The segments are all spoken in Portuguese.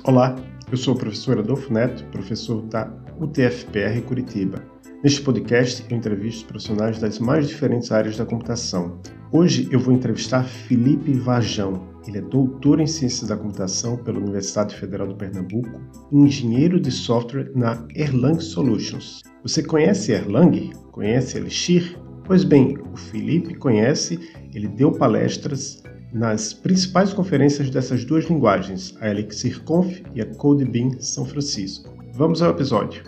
Olá, eu sou o professor Adolfo Neto, professor da UTFPR Curitiba. Neste podcast, eu entrevisto profissionais das mais diferentes áreas da computação. Hoje eu vou entrevistar Felipe Varjão. Ele é doutor em Ciências da Computação pela Universidade Federal do Pernambuco e engenheiro de software na Erlang Solutions. Você conhece Erlang? Conhece Elixir? Pois bem, o Felipe conhece, ele deu palestras nas principais conferências dessas duas linguagens, a ElixirConf e a CodeBeam São Francisco. Vamos ao episódio.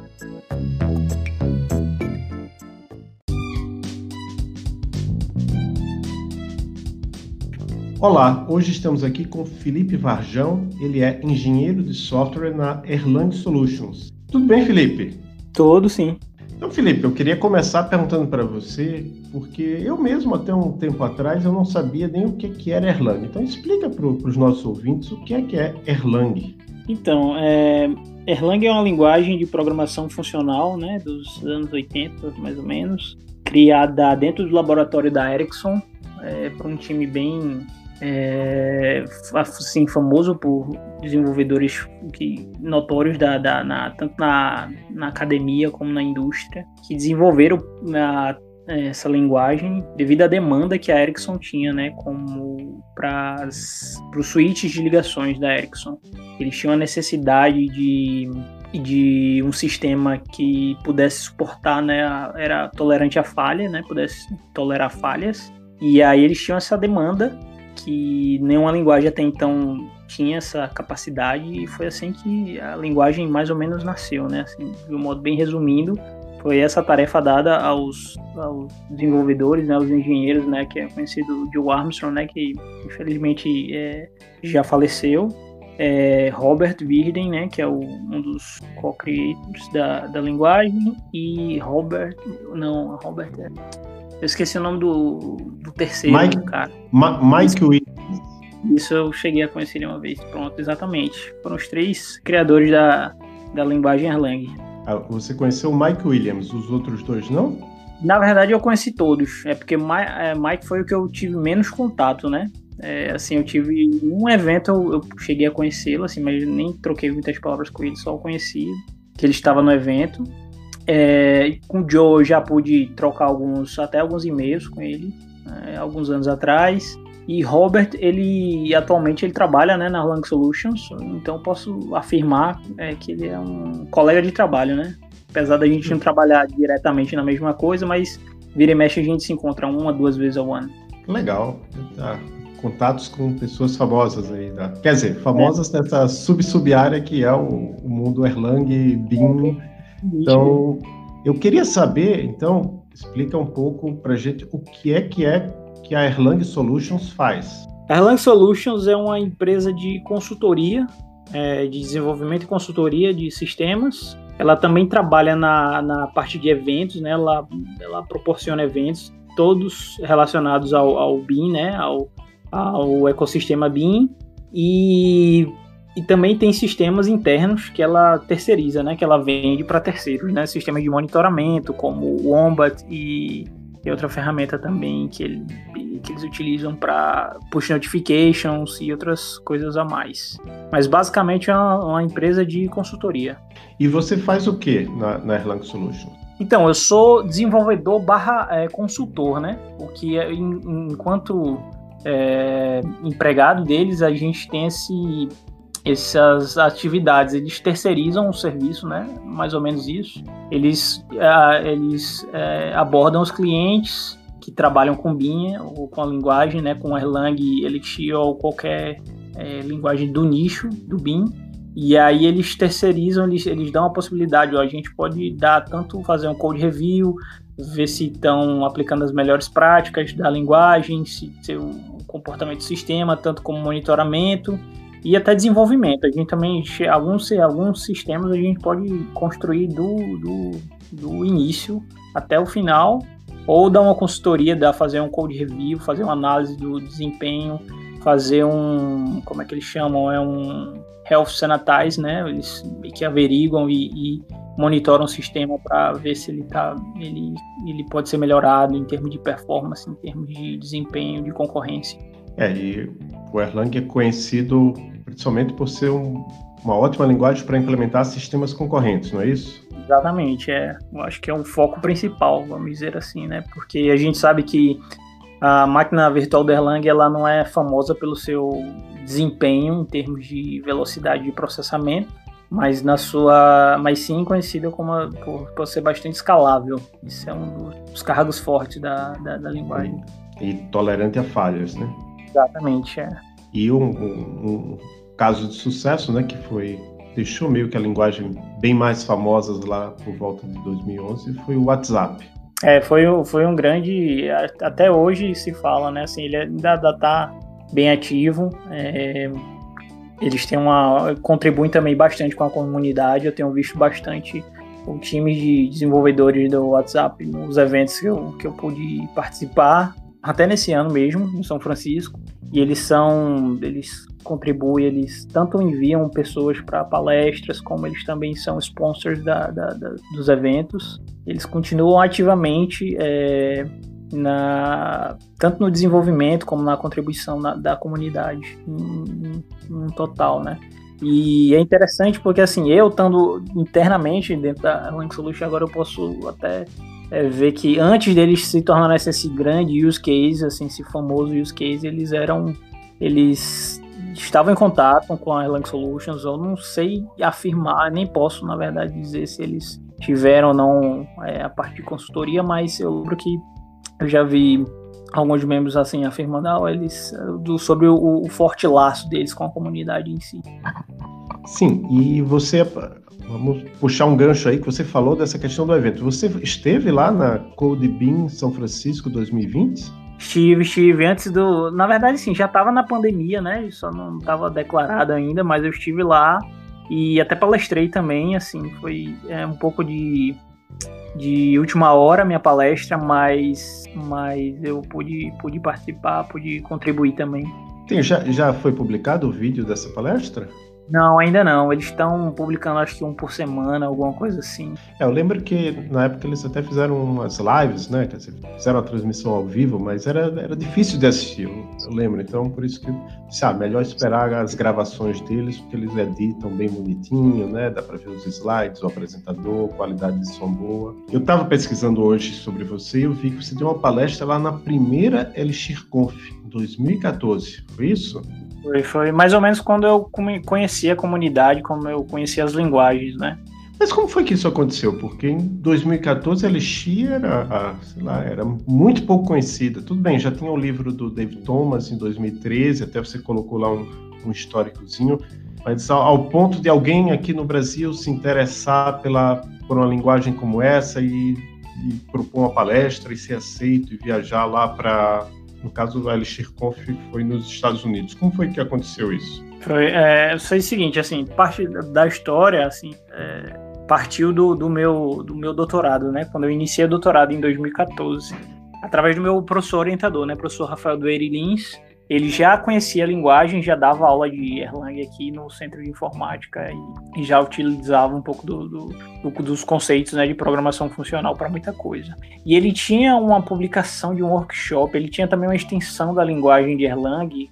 Olá, hoje estamos aqui com Felipe Varjão, ele é engenheiro de software na Erlang Solutions. Tudo bem, Felipe? Tudo, sim. Então, Felipe, eu queria começar perguntando para você, porque eu mesmo, até um tempo atrás, eu não sabia nem o que era Erlang. Então, explica para os nossos ouvintes o que é Erlang. Então, Erlang é uma linguagem de programação funcional, né, dos anos 80, mais ou menos, criada dentro do laboratório da Ericsson, por um time bem assim, famoso por desenvolvedores notórios tanto na academia como na indústria, que desenvolveram essa linguagem devido à demanda que a Ericsson tinha, né, como para os switches de ligações da Ericsson. Eles tinham a necessidade de um sistema que pudesse suportar, né, era tolerante a falha, né, pudesse tolerar falhas, e aí eles tinham essa demanda que nenhuma linguagem até então tinha essa capacidade, e foi assim que a linguagem mais ou menos nasceu, né? Assim, de um modo bem resumindo, foi essa tarefa dada aos desenvolvedores, né, aos engenheiros, né, que é conhecido Joe Armstrong, né, que infelizmente já faleceu, Robert Virden, né, que é um dos co-creators da linguagem, e eu esqueci o nome do terceiro, cara. Mike Williams. Isso eu cheguei a conhecer ele uma vez. Pronto, exatamente. Foram os três criadores da linguagem Erlang. Você conheceu o Mike Williams, os outros dois não? Na verdade, eu conheci todos. É porque Mike foi o que eu tive menos contato, né? Assim, eu tive um evento, eu cheguei a conhecê-lo, assim, mas nem troquei muitas palavras com ele, só o conheci, que ele estava no evento. Com o Joe eu já pude trocar até alguns e-mails com ele, alguns anos atrás. E Robert, atualmente ele trabalha, né, na Erlang Solutions, então posso afirmar que ele é um colega de trabalho, né? Apesar da gente não trabalhar diretamente na mesma coisa, mas vira e mexe a gente se encontra 1-2 vezes ao ano. Legal. Contatos com pessoas famosas aí, quer dizer, famosas nessa sub-área que é o mundo Erlang, Beam. Então, eu queria saber, então, explica um pouco pra gente o que a Erlang Solutions faz. A Erlang Solutions é uma empresa de consultoria, de desenvolvimento e consultoria de sistemas. Ela também trabalha na parte de eventos, né? Ela proporciona eventos, todos relacionados ao Beam, né? Ao ecossistema Beam, e também tem sistemas internos que ela terceiriza, né? Que ela vende para terceiros, né? Sistemas de monitoramento, como o Wombat e outra ferramenta também que eles utilizam para push notifications e outras coisas a mais. Mas basicamente é uma empresa de consultoria. E você faz o que na Erlang Solutions? Então, eu sou desenvolvedor / consultor, né? O que enquanto empregado deles, a gente tem essas atividades, eles terceirizam o serviço, né? Mais ou menos isso. Eles abordam os clientes que trabalham com Beam ou com a linguagem, né? Com Erlang, Elixir ou qualquer linguagem do nicho do Beam. E aí eles terceirizam, eles dão a possibilidade, a gente pode fazer um code review, ver se estão aplicando as melhores práticas da linguagem, se o comportamento do sistema, tanto como monitoramento e até desenvolvimento. A gente também, alguns sistemas a gente pode construir do início até o final, ou dar uma consultoria, fazer um code review, fazer uma análise do desempenho, fazer como é que eles chamam? Um health sanitize, né? Eles que averiguam e monitoram o sistema para ver se ele pode ser melhorado em termos de performance, em termos de desempenho, de concorrência. E o Erlang é conhecido principalmente por ser uma ótima linguagem para implementar sistemas concorrentes, não é isso? Exatamente, eu acho que é um foco principal, vamos dizer assim, né? Porque a gente sabe que a máquina virtual do Erlang, ela não é famosa pelo seu desempenho em termos de velocidade de processamento, mas sim conhecida por ser bastante escalável. Isso é um dos cargos fortes da linguagem. E tolerante a falhas, né? Exatamente, E um caso de sucesso, né, que deixou meio que a linguagem bem mais famosa lá por volta de 2011, foi o WhatsApp. Foi um grande... Até hoje se fala, né? Assim, ele ainda está bem ativo. Eles contribuem também bastante com a comunidade. Eu tenho visto bastante o time de desenvolvedores do WhatsApp nos eventos que eu pude participar, até nesse ano mesmo, em São Francisco. E eles contribuem, eles tanto enviam pessoas para palestras, como eles também são sponsors dos eventos. Eles continuam ativamente tanto no desenvolvimento como na contribuição da comunidade em total, né? E é interessante porque, assim, eu estando internamente dentro da Erlang Solution, agora eu posso até ver que antes deles se tornarem esse grande use case, assim, esse famoso use case, eles estavam em contato com a Erlang Solutions. Eu não sei afirmar, nem posso, na verdade, dizer se eles tiveram ou não a parte de consultoria, mas eu lembro que eu já vi alguns membros assim afirmando sobre o forte laço deles com a comunidade em si. Sim, e vamos puxar um gancho aí que você falou dessa questão do evento. Você esteve lá na CodeBeam São Francisco 2020? Estive antes na verdade, sim, já estava na pandemia, né? Só não estava declarado ainda, mas eu estive lá e até palestrei também, assim, foi um pouco de última hora a minha palestra, mas eu pude participar, pude contribuir também. Já foi publicado o vídeo dessa palestra? Não, ainda não. Eles estão publicando, acho que um por semana, alguma coisa assim. Eu lembro que na época eles até fizeram umas lives, né? Fizeram a transmissão ao vivo, mas era difícil de assistir, eu lembro. Então, por isso que, melhor esperar as gravações deles, porque eles editam bem bonitinho, né? Dá para ver os slides, o apresentador, qualidade de som boa. Eu estava pesquisando hoje sobre você e eu vi que você deu uma palestra lá na primeira ElixirConf, em 2014. Foi isso? Foi mais ou menos quando eu conheci a comunidade, como eu conheci as linguagens, né? Mas como foi que isso aconteceu? Porque em 2014 a Elixir era muito pouco conhecida. Tudo bem, já tinha o livro do David Thomas em 2013, até você colocou lá um históricozinho, mas ao ponto de alguém aqui no Brasil se interessar por uma linguagem como essa e propor uma palestra e ser aceito e viajar lá para... No caso, a ElixirConf foi nos Estados Unidos. Como foi que aconteceu isso? Foi o seguinte, assim, parte da história, assim, partiu do meu doutorado, né? Quando eu iniciei o doutorado em 2014, através do meu professor orientador, né? Professor Rafael Dueire Lins. Ele já conhecia a linguagem, já dava aula de Erlang aqui no Centro de Informática e já utilizava um pouco dos conceitos, né, de programação funcional para muita coisa. E ele tinha uma publicação de um workshop, ele tinha também uma extensão da linguagem de Erlang,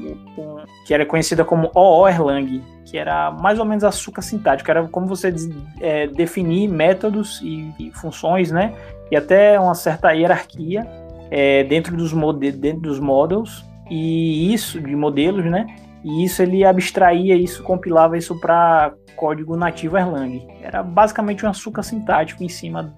que era conhecida como OO Erlang, que era mais ou menos a suca sintática, era como você definir métodos e funções, né, e até uma certa hierarquia dentro dos models, e isso, de modelos, né? E isso ele abstraía isso, compilava isso para código nativo Erlang. Era basicamente um açúcar sintático em cima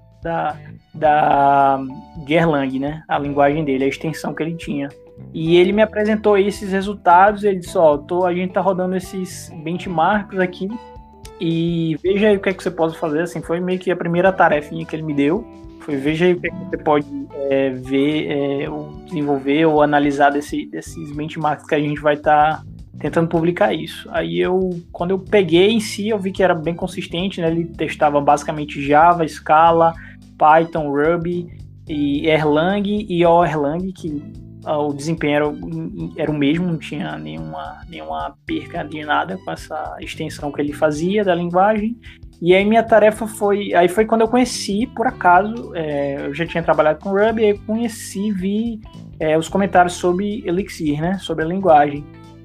de Erlang, né? A linguagem dele, a extensão que ele tinha. E ele me apresentou esses resultados, ele disse, a gente tá rodando esses benchmarks aqui e veja aí o que é que você pode fazer. Assim, foi meio que a primeira tarefinha que ele me deu. Veja aí o que você pode ou desenvolver ou analisar desses benchmarks que a gente vai estar tentando publicar isso. Aí quando eu peguei em si, eu vi que era bem consistente, né? Ele testava basicamente Java, Scala, Python, Ruby, e Erlang e OErlang, que o desempenho era o mesmo, não tinha nenhuma perca de nada com essa extensão que ele fazia da linguagem. E aí minha tarefa foi quando eu conheci, por acaso, eu já tinha trabalhado com Ruby, aí vi os comentários sobre Elixir, né, sobre a linguagem.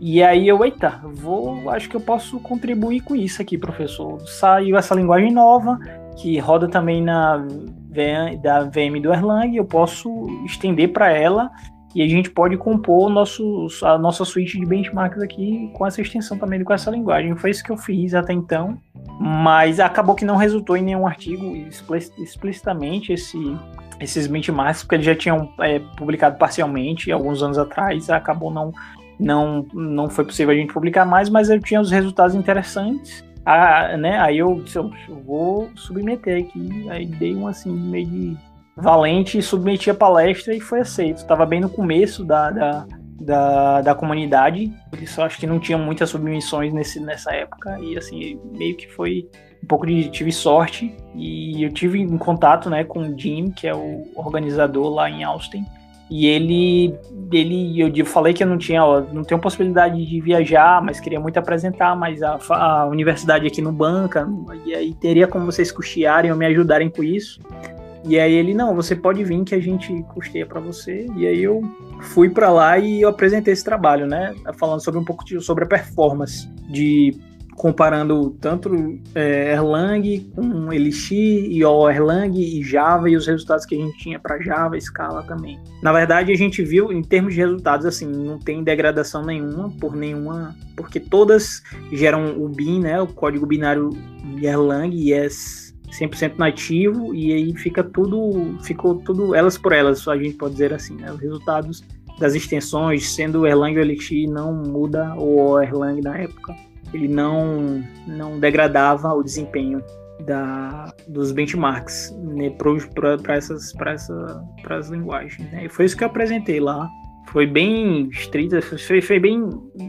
E aí acho que eu posso contribuir com isso aqui, professor. Saiu essa linguagem nova, que roda também da VM do Erlang, eu posso estender para ela e a gente pode compor a nossa suíte de benchmarks aqui com essa extensão também, com essa linguagem. Foi isso que eu fiz até então, mas acabou que não resultou em nenhum artigo explicitamente esses benchmarks, porque eles já tinham publicado parcialmente alguns anos atrás, acabou não foi possível a gente publicar mais, mas eu tinha os resultados interessantes, né? Aí eu disse, eu vou submeter aqui, aí dei um assim, meio de valente, submeti a palestra e foi aceito. Estava bem no começo da comunidade, por isso acho que não tinha muitas submissões nessa época, e assim, meio que foi um pouco tive sorte, e eu tive em contato, né, com o Jim, que é o organizador lá em Austin, e eu falei que eu não tenho possibilidade de viajar, mas queria muito apresentar, mas a universidade aqui não banca, e aí teria como vocês custearem ou me ajudarem com isso. E aí ele, não, você pode vir que a gente custeia para você. E aí eu fui para lá e eu apresentei esse trabalho, né, falando sobre um pouco sobre a performance, comparando tanto Erlang com Elixir e Erlang e Java, e os resultados que a gente tinha para Java, Scala também. Na verdade, a gente viu, em termos de resultados, assim, não tem degradação nenhuma, porque todas geram o bin, né, o código binário de Erlang, e é 100% nativo, e aí ficou tudo elas por elas, a gente pode dizer assim, né, os resultados das extensões, sendo o Erlang ou Elixir, não muda, ou o Erlang na época, ele não degradava o desempenho dos benchmarks, né, para as linguagens, né? E foi isso que eu apresentei lá. Foi bem estrita, foi bem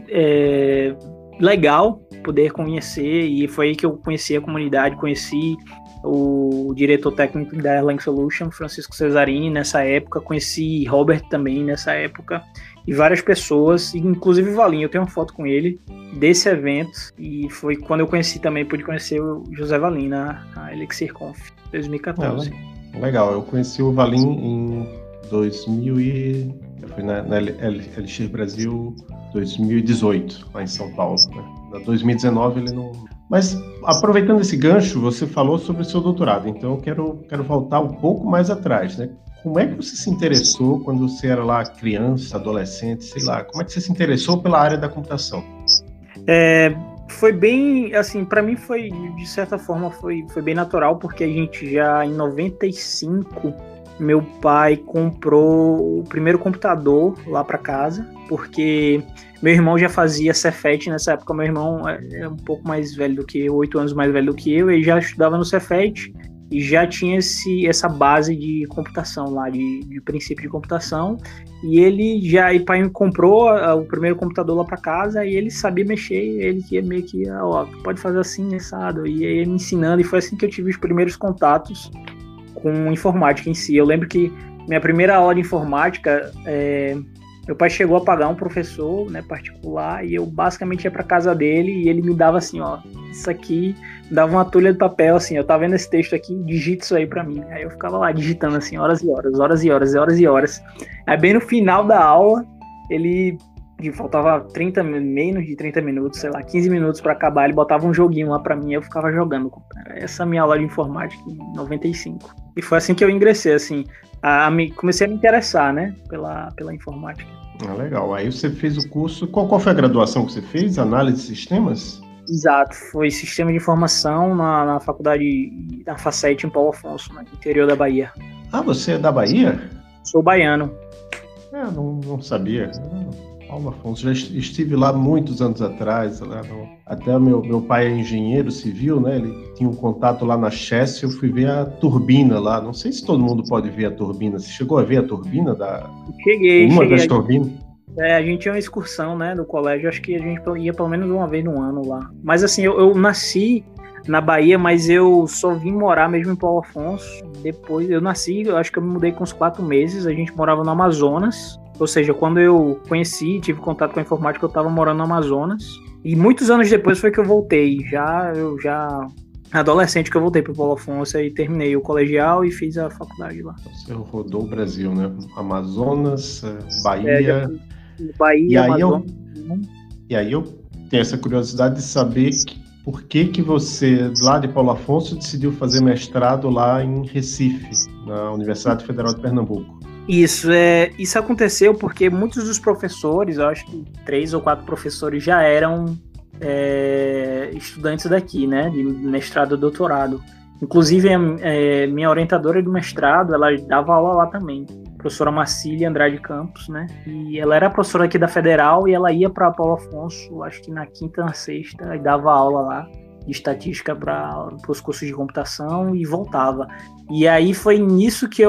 legal poder conhecer, e foi aí que eu conheci a comunidade, conheci o diretor técnico da Erlang Solution, Francisco Cesarini, nessa época, conheci Robert também nessa época, e várias pessoas, inclusive o Valim, eu tenho uma foto com ele desse evento, e foi quando eu pude conhecer o José Valim na ElixirConf 2014. Legal, eu conheci o Valim em 2000 e... Foi na Elixir Brasil 2018, lá em São Paulo, né? Na 2019 ele não... Mas, aproveitando esse gancho, você falou sobre o seu doutorado, então eu quero voltar um pouco mais atrás, né? Como é que você se interessou quando você era lá criança, adolescente, sei lá, como é que você se interessou pela área da computação? Foi bem, assim, para mim foi, de certa forma, foi bem natural, porque a gente já, em 95, meu pai comprou o primeiro computador lá para casa, porque meu irmão já fazia Cefet nessa época. Meu irmão é um pouco mais velho do que eu, 8 anos mais velho do que eu, ele já estudava no Cefet e já tinha essa base de computação lá, de princípio de computação, e pai comprou o primeiro computador lá para casa, e ele sabia mexer, ele que meio que, pode fazer assim, assado, e aí ele me ensinando, e foi assim que eu tive os primeiros contatos com informática em si. Eu lembro que minha primeira aula de informática, meu pai chegou a pagar um professor, né, particular, e eu basicamente ia para casa dele e ele me dava assim, isso aqui, me dava uma tulha de papel, assim, eu tava vendo esse texto aqui, digita isso aí para mim. Aí eu ficava lá digitando assim, horas e horas. Aí bem no final da aula, faltava menos de 30 minutos, sei lá, 15 minutos para acabar, ele botava um joguinho lá para mim e eu ficava jogando. Essa é a minha aula de informática em 95. E foi assim que eu ingressei, assim, comecei a me interessar, né, pela informática. Legal. Aí você fez o curso, qual foi a graduação que você fez? Análise de sistemas? Exato, foi Sistema de Informação na faculdade da Facete em Paulo Afonso, no interior da Bahia. Você é da Bahia? Sou baiano. Não sabia. Paulo Afonso, já estive lá muitos anos atrás, até meu pai é engenheiro civil, né? Ele tinha um contato lá na Chess, eu fui ver a turbina lá, não sei se todo mundo pode ver a turbina, você chegou a ver a turbina Cheguei. das turbinas? A gente tinha uma excursão, né, do colégio, acho que a gente ia pelo menos uma vez no ano lá, mas assim, eu nasci na Bahia, mas eu só vim morar mesmo em Paulo Afonso, depois eu nasci, eu acho que eu me mudei com uns 4 meses, a gente morava no Amazonas. Ou seja, quando eu tive contato com a informática, eu estava morando no Amazonas. E muitos anos depois foi que eu voltei. Eu já adolescente que eu voltei para o Paulo Afonso e terminei o colegial e fiz a faculdade lá. Você rodou o Brasil, né? Amazonas, Bahia. Bahia, e aí Amazonas. E aí eu tenho essa curiosidade de saber por que você, lá de Paulo Afonso, decidiu fazer mestrado lá em Recife, na Universidade Federal de Pernambuco. Isso aconteceu porque muitos dos professores, eu acho que 3 ou 4 professores já eram estudantes daqui, né, de mestrado e doutorado. Inclusive, minha orientadora do mestrado, ela dava aula lá também, a professora Marcília Andrade Campos, né, e ela era professora aqui da Federal e ela ia para Paulo Afonso, acho que na quinta, na sexta, e dava aula lá de estatística para os cursos de computação e voltava. E aí foi nisso que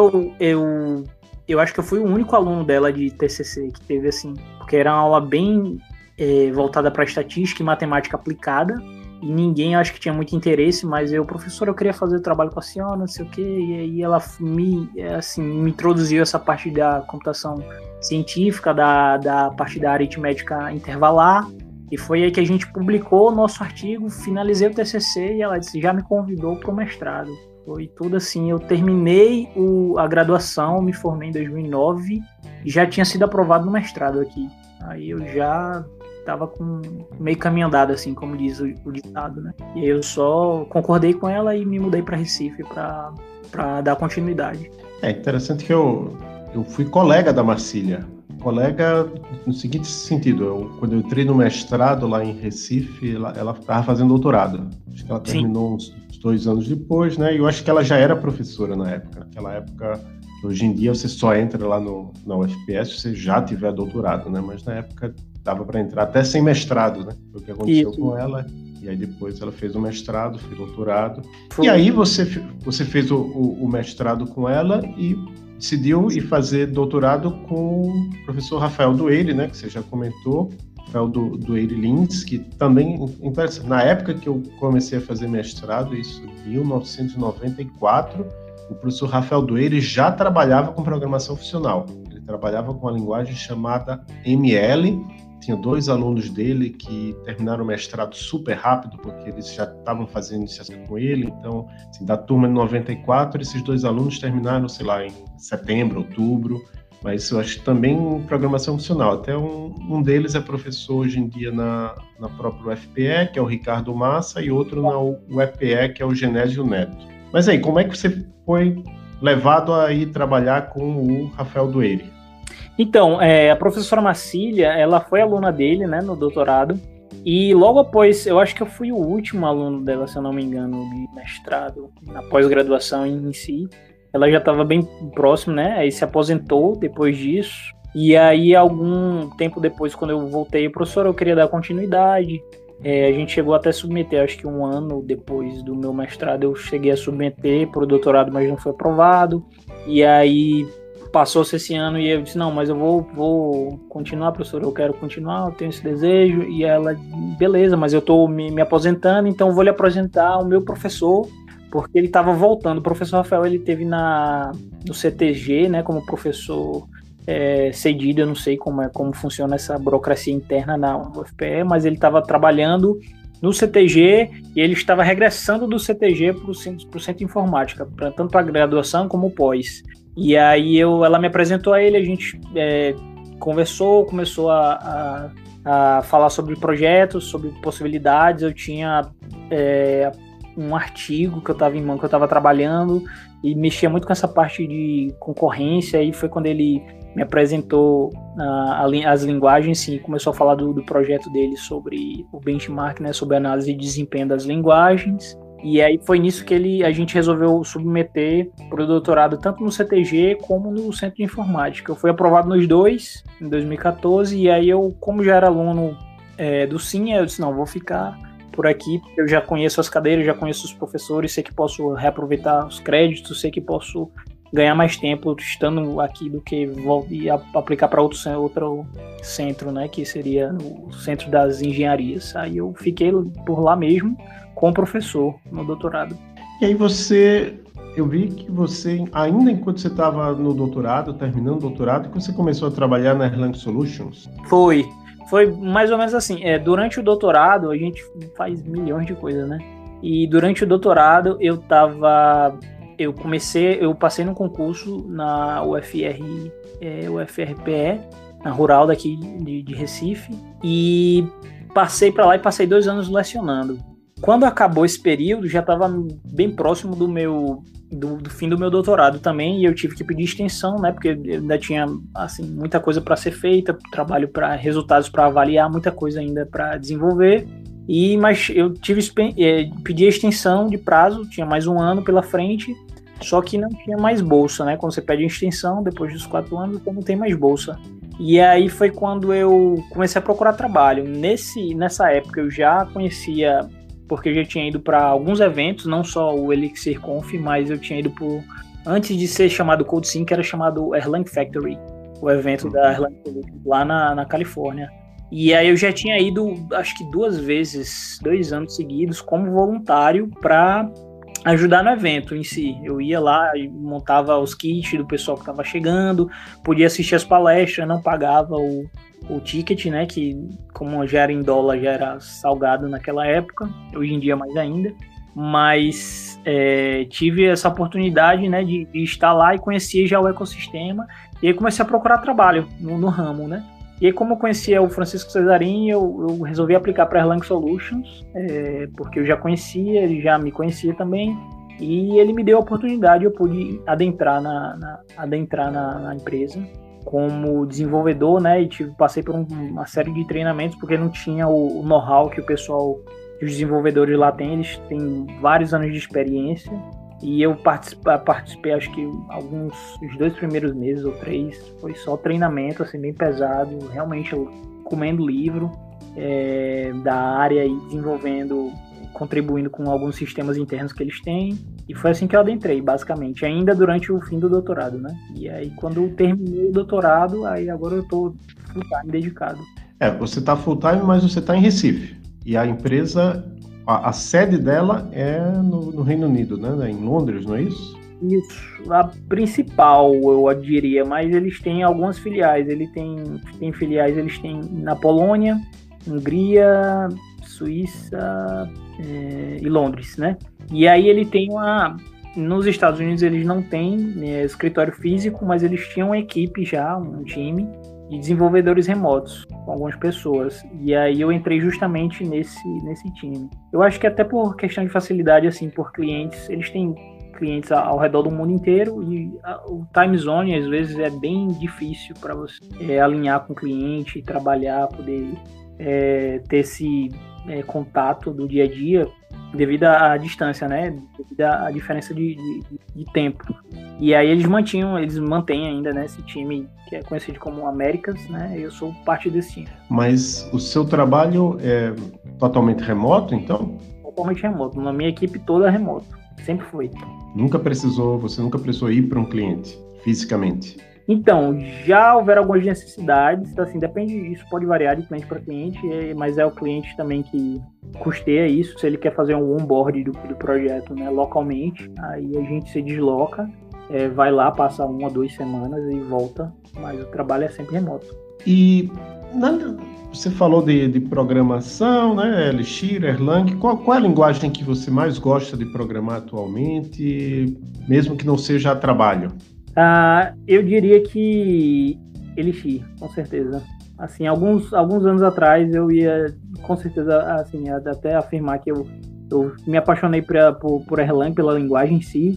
eu acho que eu fui o único aluno dela de TCC que teve assim, porque era uma aula bem voltada para estatística e matemática aplicada, e ninguém acho que tinha muito interesse, mas professora, eu queria fazer o trabalho com a senhora, não sei o quê, e aí ela me introduziu essa parte da computação científica, da parte da aritmética intervalar, e foi aí que a gente publicou o nosso artigo, finalizei o TCC, e ela disse, já me convidou para o mestrado. Foi tudo assim, eu terminei a graduação, me formei em 2009 e já tinha sido aprovado no mestrado aqui. Aí eu já estava com meio caminho andado, assim, como diz o ditado, né? E aí eu só concordei com ela e me mudei para Recife para dar continuidade. É interessante que eu fui colega da Marcília. Colega no seguinte sentido, quando eu entrei no mestrado lá em Recife, ela estava fazendo doutorado. Acho que ela terminou uns 2 anos depois, né? E eu acho que ela já era professora na época. Naquela época, hoje em dia você só entra lá na UFPS se você já tiver doutorado, né? Mas na época dava para entrar até sem mestrado, né? Foi o que aconteceu com ela. E aí depois ela fez o mestrado, fez o doutorado. E aí você fez o mestrado com ela e decidiu ir fazer doutorado com o professor Rafael Dueire, né, que você já comentou, Rafael Dueire Lins, que também, na época que eu comecei a fazer mestrado, isso em 1994, o professor Rafael Dueire já trabalhava com programação funcional. Ele trabalhava com uma linguagem chamada ML. Tinha 2 alunos dele que terminaram o mestrado super rápido, porque eles já estavam fazendo iniciação com ele. Então, assim, da turma de 94, esses 2 alunos terminaram, sei lá, em setembro, outubro. Mas eu acho que também em programação funcional. Até um deles é professor hoje em dia na própria UFPE, que é o Ricardo Massa, e outro na UEPE, que é o Genésio Neto. Mas aí, como é que você foi levado a ir trabalhar com o Rafael Dueire? Então, a professora Marcília, ela foi aluna dele, né, no doutorado, e logo após, eu acho que eu fui o último aluno dela, se eu não me engano, de mestrado, na pós-graduação em si. Ela já estava bem próximo, né, aí se aposentou depois disso, e aí algum tempo depois, quando eu voltei, professora, eu queria dar continuidade, a gente chegou até a submeter, acho que 1 ano depois do meu mestrado, eu cheguei a submeter para o doutorado, mas não foi aprovado, e aí passou-se esse ano e eu disse, não, mas eu vou continuar, professor, eu quero continuar, eu tenho esse desejo, e ela, beleza, mas eu estou me aposentando, então eu vou lhe apresentar o meu professor, porque ele estava voltando, o professor Rafael, ele teve no CTG, né, como professor cedido, eu não sei como funciona essa burocracia interna na UFPE, mas ele estava trabalhando no CTG e ele estava regressando do CTG para o centro de informática, tanto para graduação como pós. E aí ela me apresentou a ele, a gente conversou, começou a falar sobre projetos, sobre possibilidades. Eu tinha um artigo que eu estava em mão, que eu estava trabalhando e mexia muito com essa parte de concorrência, e foi quando ele me apresentou as linguagens, sim, começou a falar do projeto dele sobre o benchmark, né, sobre a análise de desempenho das linguagens. E aí foi nisso que a gente resolveu submeter para o doutorado, tanto no CTG como no Centro de Informática. Eu fui aprovado nos 2 em 2014, e aí eu, como já era aluno do SIM, eu disse, não, vou ficar por aqui, porque eu já conheço as cadeiras, já conheço os professores, sei que posso reaproveitar os créditos, sei que posso ganhar mais tempo estando aqui do que aplicar para outro centro, né, que seria o Centro das Engenharias. Aí eu fiquei por lá mesmo, com o professor no doutorado. E aí eu vi que você, ainda enquanto você estava no doutorado, terminando o doutorado, que você começou a trabalhar na Erlang Solutions? Foi mais ou menos assim, durante o doutorado a gente faz milhões de coisas, né? E durante o doutorado eu passei no concurso na UFRPE, na Rural daqui de Recife, e passei para lá e passei 2 anos lecionando. Quando acabou esse período, já estava bem próximo do fim do meu doutorado também, e eu tive que pedir extensão, né, porque eu ainda tinha assim, muita coisa para ser feita, trabalho para resultados para avaliar, muita coisa ainda para desenvolver, mas eu pedi a extensão de prazo, tinha mais 1 ano pela frente, só que não tinha mais bolsa, né, quando você pede extensão, depois dos 4 anos, então não tem mais bolsa. E aí foi quando eu comecei a procurar trabalho. Nessa época eu já conhecia, porque eu já tinha ido para alguns eventos, não só o Elixir Conf, mas eu tinha ido antes de ser chamado CodeSync, era chamado Erlang Factory, o evento da Erlang lá na Califórnia. E aí eu já tinha ido, acho que 2 vezes, 2 anos seguidos, como voluntário para ajudar no evento em si. Eu ia lá e montava os kits do pessoal que estava chegando, podia assistir as palestras, não pagava o ticket, né, que como já era em dólar, já era salgado naquela época, hoje em dia mais ainda, mas tive essa oportunidade, né, de estar lá e conhecer já o ecossistema, e aí comecei a procurar trabalho no ramo, né, e aí como eu conhecia o Francisco Cesarin, eu resolvi aplicar para Erlang Solutions, porque eu já conhecia, ele já me conhecia também, e ele me deu a oportunidade, eu pude adentrar na empresa como desenvolvedor, né, e passei por uma série de treinamentos, porque não tinha o know-how que o pessoal, os desenvolvedores lá têm, eles têm vários anos de experiência, e eu participei, acho que os 2 primeiros meses ou 3, foi só treinamento, assim, bem pesado, realmente eu comendo livro da área e desenvolvendo, contribuindo com alguns sistemas internos que eles têm, e foi assim que eu adentrei, basicamente, ainda durante o fim do doutorado, né? E aí, quando eu terminei o doutorado, aí agora eu tô full-time dedicado. Você tá full-time, mas você tá em Recife. E a empresa, a sede dela é no Reino Unido, né? Em Londres, não é isso? Isso, a principal, eu diria, mas eles têm algumas filiais. Tem filiais, eles têm na Polônia, Hungria, Suíça e Londres, né? E aí ele tem nos Estados Unidos eles não têm escritório físico, mas eles tinham uma equipe já, um time de desenvolvedores remotos, com algumas pessoas. E aí eu entrei justamente nesse time. Eu acho que até por questão de facilidade, assim, por clientes, eles têm clientes ao redor do mundo inteiro, e o time zone às vezes é bem difícil para você alinhar com o cliente, trabalhar, poder ter esse contato do dia a dia devido à distância, né? Devido à diferença de tempo. E aí eles mantêm ainda, né, esse time que é conhecido como Américas, né? Eu sou parte desse time. Mas o seu trabalho é totalmente remoto, então? Totalmente remoto. Na minha equipe toda é remoto. Sempre foi. Você nunca precisou ir para um cliente, fisicamente? Então, já houveram algumas necessidades, assim, depende disso, pode variar de cliente para cliente, mas é o cliente também que custeia isso, se ele quer fazer um onboard do projeto, né, localmente, aí a gente se desloca, vai lá, passa 1 a 2 semanas e volta, mas o trabalho é sempre remoto. E você falou de programação, né, Elixir, Erlang, qual é a linguagem que você mais gosta de programar atualmente, mesmo que não seja a trabalho? Eu diria que Elixir, com certeza. Assim, alguns anos atrás eu ia, com certeza, assim, até afirmar que eu me apaixonei por Erlang, pela linguagem em si,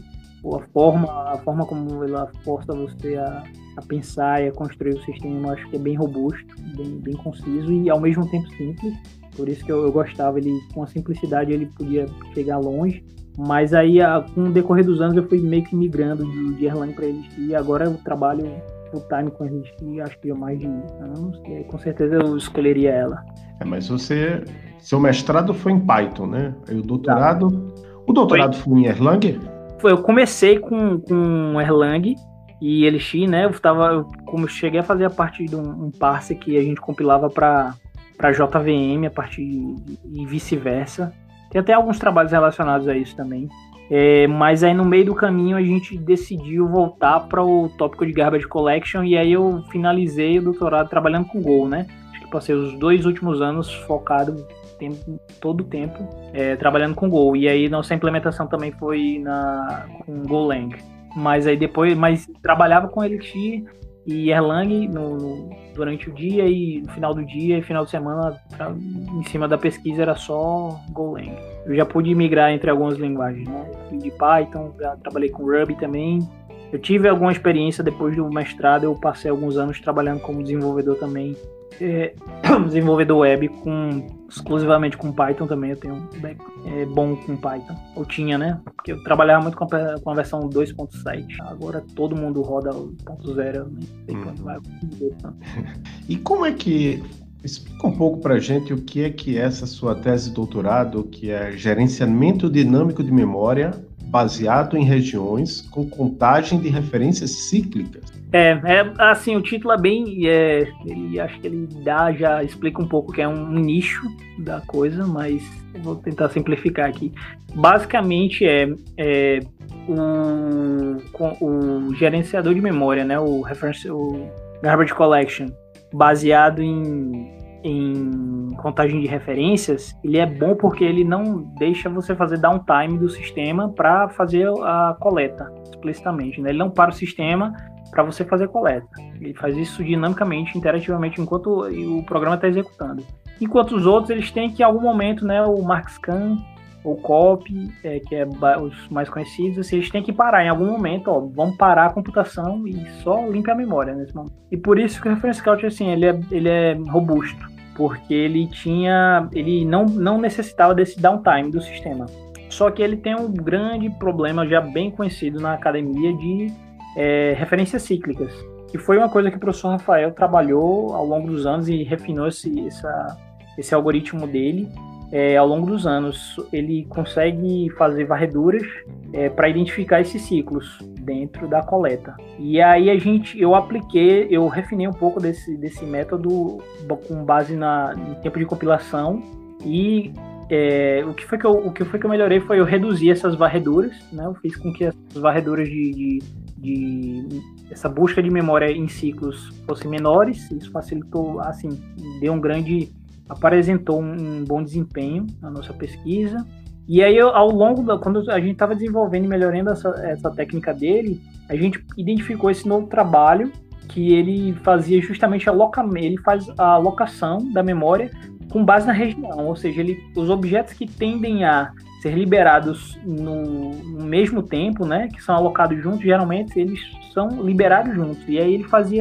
a forma como ela força você a pensar e a construir o sistema, acho que é bem robusto, bem conciso e ao mesmo tempo simples. Por isso que eu gostava, ele com a simplicidade ele podia chegar longe. Mas aí, com o decorrer dos anos, eu fui meio que migrando de Erlang para Elixir, e agora eu trabalho full time com Elixir, acho que há mais de anos, e aí, com certeza eu escolheria ela. Mas seu mestrado foi em Python, né? Aí o doutorado foi em Erlang? Eu comecei com Erlang e Elixir, né? Eu cheguei a fazer a parte de um parser que a gente compilava para JVM, a partir e vice-versa. Tem até alguns trabalhos relacionados a isso também. Mas aí no meio do caminho a gente decidiu voltar para o tópico de Garbage Collection, e aí eu finalizei o doutorado trabalhando com Go, né? Acho que passei os 2 últimos anos focado todo o tempo trabalhando com Go. E aí nossa implementação também foi com Golang. Mas aí depois trabalhava com Elixir e Erlang durante o dia, e no final do dia e final de semana, em cima da pesquisa, era só Golang. Eu já pude migrar entre algumas linguagens, né? De Python, já trabalhei com Ruby também. Eu tive alguma experiência depois do mestrado, eu passei alguns anos trabalhando como desenvolvedor também, desenvolvedor web exclusivamente com Python também. Eu tenho um bom com Python, ou tinha, né? Porque eu trabalhava muito com a versão 2.7. Agora todo mundo roda o 0.0, nem sei quando vai. E como é que... Explica um pouco para a gente o que é essa sua tese de doutorado, que é gerenciamento dinâmico de memória baseado em regiões com contagem de referências cíclicas. Assim, o título é bem... acho que ele já explica um pouco que é um nicho da coisa, mas eu vou tentar simplificar aqui. Basicamente o gerenciador de memória, né, o Garbage Collection, baseado em contagem de referências, ele é bom porque ele não deixa você fazer downtime do sistema para fazer a coleta explicitamente, né? Ele não para o sistema para você fazer coleta. Ele faz isso dinamicamente, interativamente, enquanto o programa está executando. Enquanto os outros, eles têm que, em algum momento, né, o MarkScan, ou COP, que é os mais conhecidos, assim, eles têm que parar em algum momento, vamos parar a computação e só limpa a memória nesse momento. E por isso que o Reference Count, assim, ele é robusto, porque ele não necessitava desse downtime do sistema. Só que ele tem um grande problema já bem conhecido na academia de referências cíclicas, que foi uma coisa que o professor Rafael trabalhou ao longo dos anos e refinou esse algoritmo dele. Ao longo dos anos, ele consegue fazer varreduras para identificar esses ciclos dentro da coleta. E aí eu refinei um pouco desse método com base em tempo de compilação, e o que foi que eu melhorei foi eu reduzir essas varreduras, né? Eu fiz com que as varreduras de essa busca de memória em ciclos fossem menores. Isso facilitou, assim, apresentou um bom desempenho na nossa pesquisa. E aí, quando a gente estava desenvolvendo e melhorando essa técnica dele, a gente identificou esse novo trabalho que ele fazia justamente ele faz a alocação da memória com base na região, ou seja, os objetos que tendem a ser liberados no mesmo tempo, né, que são alocados juntos, geralmente eles são liberados juntos. E aí ele fazia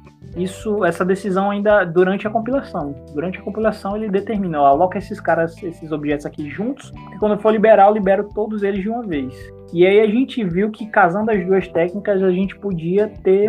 essa decisão ainda durante a compilação. Durante a compilação ele determina, aloca esses objetos aqui juntos, e quando for liberar, eu libero todos eles de uma vez. E aí a gente viu que, casando as duas técnicas, a gente podia ter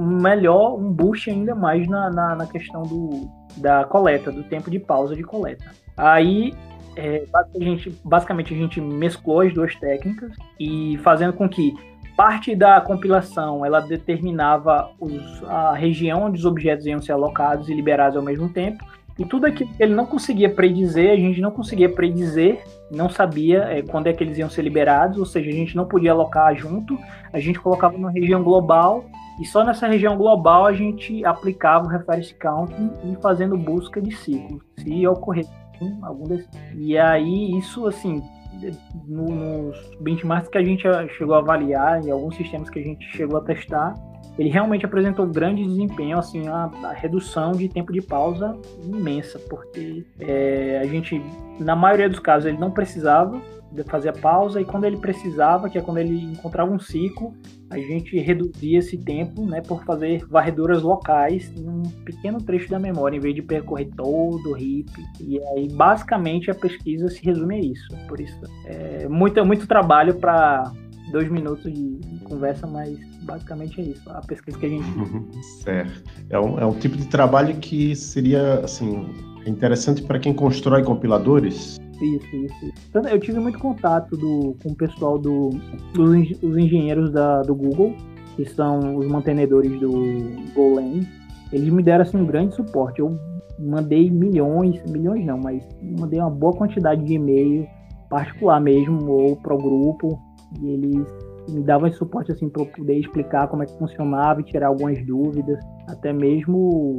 um boost ainda mais na questão da coleta, do tempo de pausa de coleta. Aí, basicamente, a gente mesclou as duas técnicas, e fazendo com que parte da compilação ela determinava a região onde os objetos iam ser alocados e liberados ao mesmo tempo, e tudo aquilo que ele não conseguia predizer, a gente não conseguia predizer, não sabia quando é que eles iam ser liberados, ou seja, a gente não podia alocar junto, a gente colocava numa região global, e só nessa região global a gente aplicava o reference counting e fazendo busca de ciclos, se ocorrer algum desses. E aí isso, assim, nos benchmarks que a gente chegou a avaliar, em alguns sistemas que a gente chegou a testar, ele realmente apresentou grande desempenho, assim, a redução de tempo de pausa imensa, porque a gente, na maioria dos casos, ele não precisava fazer a pausa, e quando ele precisava, que é quando ele encontrava um ciclo, a gente reduzia esse tempo, né, por fazer varreduras locais em um pequeno trecho da memória, em vez de percorrer todo o heap. E aí, basicamente, a pesquisa se resume a isso. Por isso, muito trabalho para 2 minutos de conversa, mas basicamente é isso, a pesquisa que a gente fez. Certo. É um tipo de trabalho que seria, assim, interessante para quem constrói compiladores. Isso. Então, eu tive muito contato com o pessoal os engenheiros do Google, que são os mantenedores do Golang. Eles me deram, assim, um grande suporte. Eu mandei milhões não, mas mandei uma boa quantidade de e-mail particular mesmo, ou para o grupo, e eles me davam esse suporte, assim, para eu poder explicar como é que funcionava e tirar algumas dúvidas, até mesmo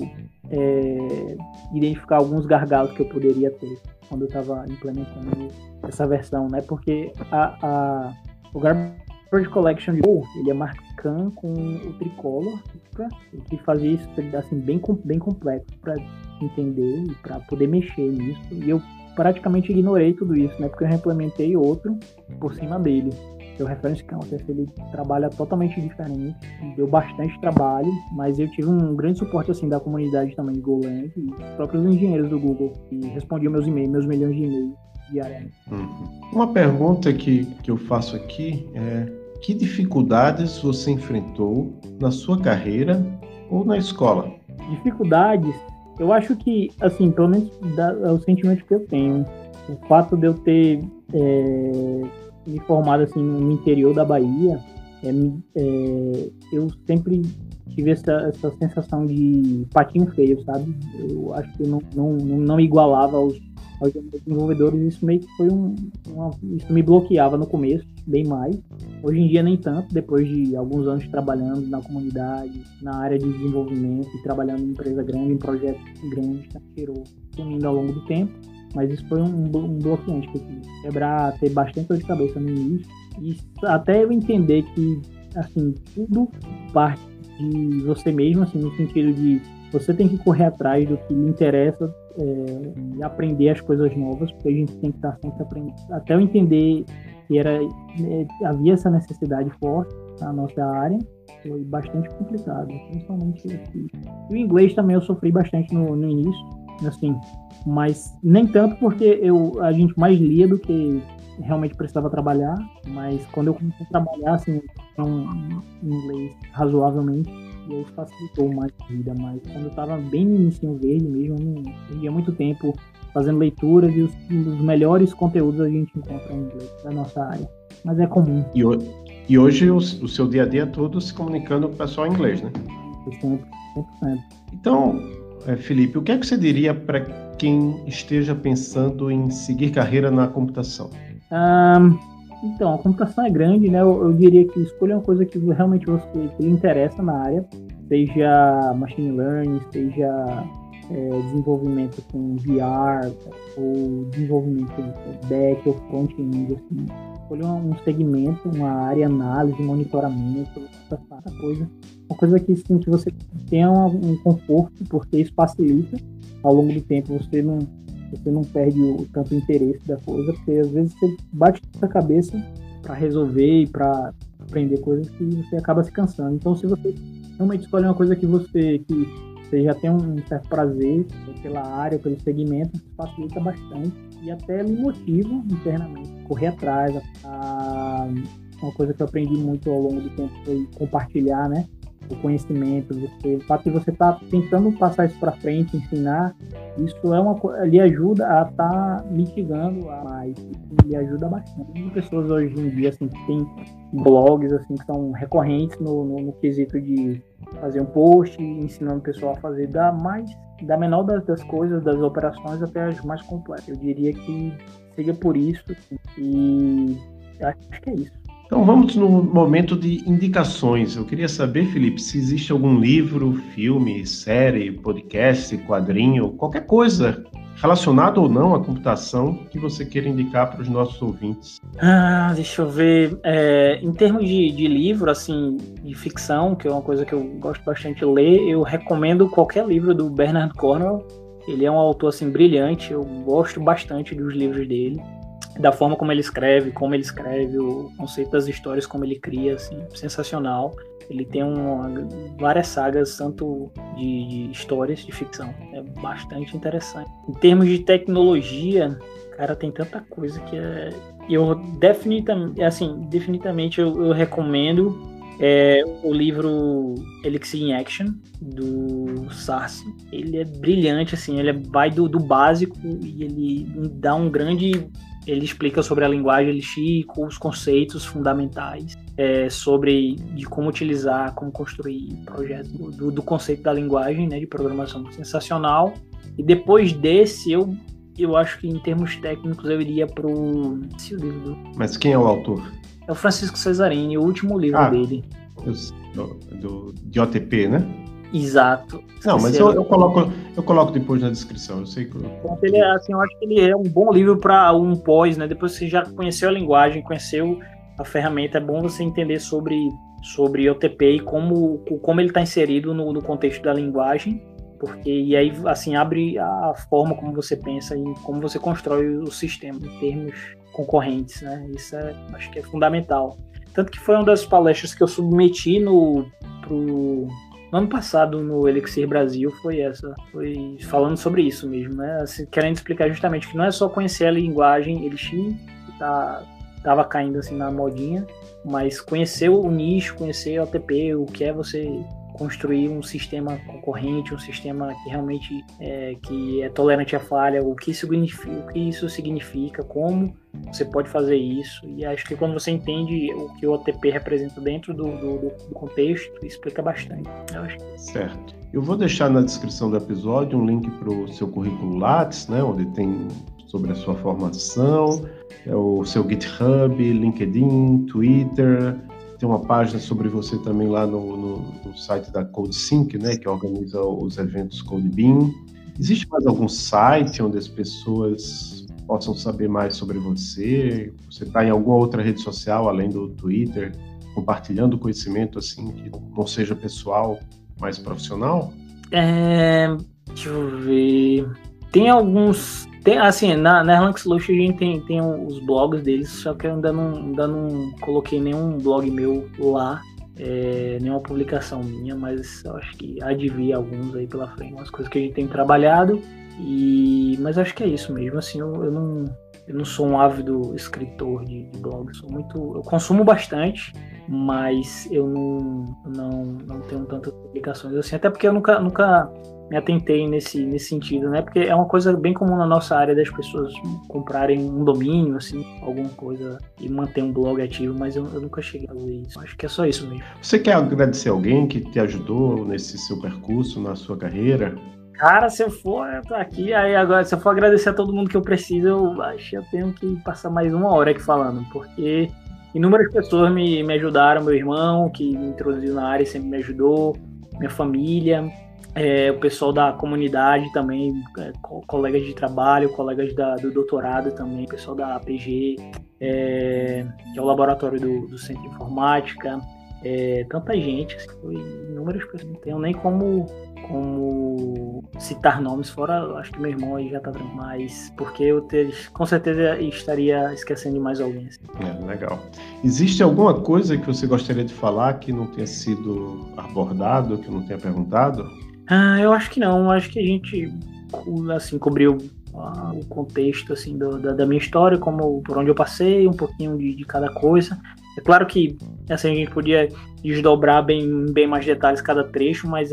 identificar alguns gargalos que eu poderia ter quando eu estava implementando essa versão, né? Porque o Garbage Collection de Go, ele é Mark Webcam com o Tricolor, que fazia isso assim, bem complexo para entender e para poder mexer nisso. E eu praticamente ignorei tudo isso, né? Porque eu implementei outro por cima dele. O Reference Counter, ele trabalha totalmente diferente, deu bastante trabalho, mas eu tive um grande suporte assim da comunidade também de Golang e os próprios engenheiros do Google que respondiam meus milhões de e-mails diariamente. Uma pergunta que eu faço aqui é: que dificuldades você enfrentou na sua carreira ou na escola? Dificuldades, eu acho que, assim, pelo menos é o sentimento que eu tenho. O fato de eu ter me formado assim, no interior da Bahia, eu sempre tive essa sensação de patinho feio, sabe? Eu acho que eu não me igualava aos desenvolvedores. Isso meio que foi isso me bloqueava no começo, bem mais. Hoje em dia nem tanto, depois de alguns anos trabalhando na comunidade, na área de desenvolvimento e trabalhando em empresa grande, em projetos grandes, tirou sumindo ao longo do tempo. Mas isso foi um bloqueante que eu tive. Quebrar, ter bastante dor de cabeça no início. E até eu entender que, assim, tudo parte de você mesmo, assim, no sentido de você tem que correr atrás do que lhe interessa e aprender as coisas novas, porque a gente tem que estar sempre aprendendo. Até eu entender que havia essa necessidade forte na nossa área, foi bastante complicado, principalmente aqui. E o inglês também eu sofri bastante no início, assim, mas nem tanto porque a gente mais lia do que realmente precisava trabalhar, mas quando eu comecei a trabalhar, assim, um inglês razoavelmente, e aí facilitou mais a vida, mas quando eu estava bem no ensino verde mesmo, eu não perdia muito tempo fazendo leituras e os melhores conteúdos a gente encontra em inglês da nossa área, mas é comum. E hoje o seu dia a dia é todo se comunicando com o pessoal em inglês, né? 100%. Então, Felipe, o que é que você diria para quem esteja pensando em seguir carreira na computação? Então, a computação é grande, né? Eu diria que escolha uma coisa que realmente que lhe interessa na área, seja machine learning, seja desenvolvimento com VR, ou desenvolvimento back ou front-end, assim. Escolha um segmento, uma área, análise, monitoramento, essa coisa. Uma coisa que, assim, que você tenha um conforto, porque isso facilita ao longo do tempo. Você não perde o tanto interesse da coisa, porque às vezes você bate a cabeça para resolver e para aprender coisas que você acaba se cansando. Então, se você realmente escolhe uma coisa que você já tem um certo prazer pela área, pelo segmento, facilita bastante e até me motiva internamente. Correr atrás, uma coisa que eu aprendi muito ao longo do tempo foi compartilhar, né? O conhecimento, o fato de você estar tentando passar isso para frente, ensinar, isso lhe ajuda a estar mitigando a mais, lhe ajuda bastante. Muitas pessoas hoje em dia assim, tem blogs assim, que são recorrentes no quesito de fazer um post, ensinando o pessoal a fazer da menor das coisas, das operações até as mais complexas. Eu diria que siga por isso, assim, e acho que é isso. Então vamos no momento de indicações. Eu queria saber, Felipe, se existe algum livro, filme, série, podcast, quadrinho, qualquer coisa relacionado ou não à computação que você queira indicar para os nossos ouvintes. Deixa eu ver. Em termos de livro, assim, de ficção, que é uma coisa que eu gosto bastante de ler, eu recomendo qualquer livro do Bernard Cornwell. Ele é um autor assim, brilhante, eu gosto bastante dos livros dele. Da forma como ele escreve, o conceito das histórias, como ele cria, assim, sensacional. Ele tem várias sagas, tanto de histórias, de ficção. É bastante interessante. Em termos de tecnologia, cara, tem tanta coisa que eu definitivamente eu recomendo o livro Elixir in Action, do Sarsi. Ele é brilhante, assim, ele vai do básico e ele dá um grande... Ele explica sobre a linguagem Elixir, os conceitos fundamentais, sobre de como utilizar, como construir projetos, do conceito da linguagem, né, de programação. Sensacional. E depois desse, eu acho que em termos técnicos eu iria pro... Mas quem é o autor? É o Francisco Cesarini, o último livro dele. De OTP, né? Exato. Não, mas eu coloco depois na descrição. Eu sei que ele assim, eu acho que ele é um bom livro para um pós, né? Depois que você já conheceu a linguagem, conheceu a ferramenta, é bom você entender sobre sobre OTP e como ele está inserido no contexto da linguagem, e aí assim abre a forma como você pensa e como você constrói o sistema em termos concorrentes, né? Isso acho que é fundamental. Tanto que foi uma das palestras que eu submeti no ano passado no Elixir Brasil, foi falando sobre isso mesmo, né? Assim, querendo explicar justamente que não é só conhecer a linguagem Elixir, que tava caindo assim na modinha, mas conhecer o nicho, conhecer o OTP, o que é você construir um sistema concorrente, um sistema que realmente que é tolerante à falha, o que isso significa, como você pode fazer isso. E acho que quando você entende o que o OTP representa dentro do contexto, explica bastante. Eu acho. Certo. Eu vou deixar na descrição do episódio um link para o seu currículo Lattes, né, onde tem sobre a sua formação, o seu GitHub, LinkedIn, Twitter. Tem uma página sobre você também lá no site da CodeSync, né, que organiza os eventos CodeBeam. Existe mais algum site onde as pessoas possam saber mais sobre você? Você está em alguma outra rede social, além do Twitter, compartilhando conhecimento assim que não seja pessoal, mais profissional? Deixa eu ver. Tem alguns... assim, na Erlang Solution a gente tem os blogs deles, só que eu ainda não coloquei nenhum blog meu lá, nenhuma publicação minha, mas eu acho que há de vir alguns aí pela frente, umas coisas que a gente tem trabalhado, mas acho que é isso mesmo, assim, eu não sou um ávido escritor de blogs, eu consumo bastante, mas eu não tenho tantas publicações assim, até porque eu nunca me atentei nesse sentido, né? Porque é uma coisa bem comum na nossa área das pessoas comprarem um domínio, assim, alguma coisa, e manter um blog ativo, mas eu nunca cheguei a fazer isso. Acho que é só isso mesmo. Você quer agradecer alguém que te ajudou nesse seu percurso, na sua carreira? Cara, se eu for aqui, aí agora, se eu for agradecer a todo mundo que eu preciso, eu acho que eu tenho que passar mais uma hora aqui falando, porque inúmeras pessoas me ajudaram, meu irmão, que me introduziu na área e sempre me ajudou, minha família, o pessoal da comunidade também, colegas de trabalho, colegas do doutorado também, pessoal da APG, que é o laboratório do Centro de Informática, tanta gente, assim, foi inúmeras pessoas, não tenho nem como citar nomes, fora acho que meu irmão aí já tá tranquilo, mas porque com certeza estaria esquecendo de mais alguém. Assim. Legal. Existe alguma coisa que você gostaria de falar que não tenha sido abordado, que não tenha perguntado? Eu acho que não, acho que a gente assim, cobriu o contexto assim, da minha história, por onde eu passei, um pouquinho de cada coisa. É claro que assim, a gente podia desdobrar bem mais detalhes cada trecho, mas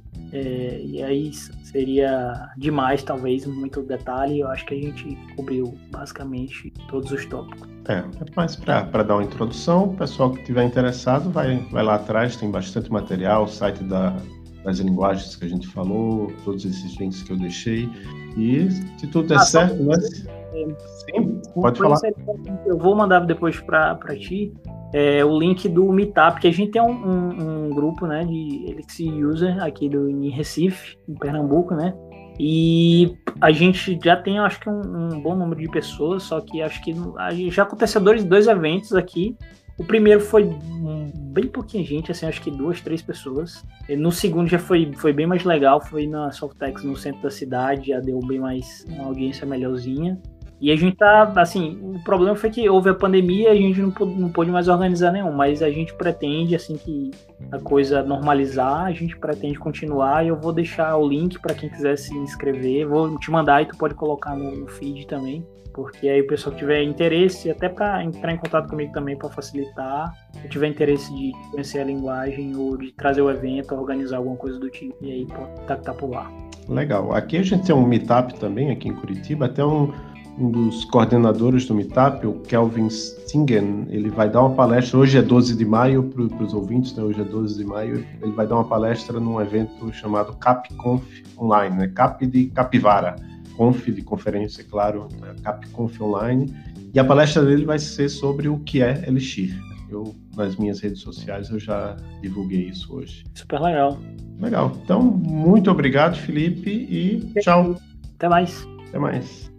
e aí seria demais, talvez, muito detalhe. Eu acho que a gente cobriu basicamente todos os tópicos. É mais para dar uma introdução. O pessoal que estiver interessado vai lá atrás, tem bastante material, o site das linguagens que a gente falou, todos esses links que eu deixei. E se tudo der certo, né? Sim, pode falar. Eu vou mandar depois para ti o link do Meetup, que a gente tem um grupo, né, de Elixir User aqui em Recife, em Pernambuco, né? E a gente já tem, acho que um bom número de pessoas, só que acho que já aconteceu dois eventos aqui. O primeiro foi bem pouquinha gente, assim, acho que 2, 3 pessoas. E no segundo já foi bem mais legal, foi na Softex, no centro da cidade, já deu bem mais uma audiência melhorzinha. E a gente tá, assim, o problema foi que houve a pandemia e a gente não pôde mais organizar nenhum, mas a gente pretende, assim, que a coisa normalizar, a gente pretende continuar, e eu vou deixar o link para quem quiser se inscrever, vou te mandar e tu pode colocar no feed também, porque aí o pessoal que tiver interesse, até para entrar em contato comigo também para facilitar, se tiver interesse de conhecer a linguagem ou de trazer o evento, organizar alguma coisa do tipo, e aí pode contactar por lá. Legal. Aqui a gente tem um meetup também, aqui em Curitiba, até um dos coordenadores do Meetup, o Kelvin Stingen, ele vai dar uma palestra, hoje é 12 de maio, para os ouvintes, né? Hoje é 12 de maio, ele vai dar uma palestra num evento chamado CapConf Online, né? Cap de Capivara, Conf de conferência, claro, CapConf Online, e a palestra dele vai ser sobre o que é Elixir. Eu, nas minhas redes sociais, eu já divulguei isso hoje. Super legal. Legal. Então, muito obrigado, Felipe, e tchau. Até mais. Até mais.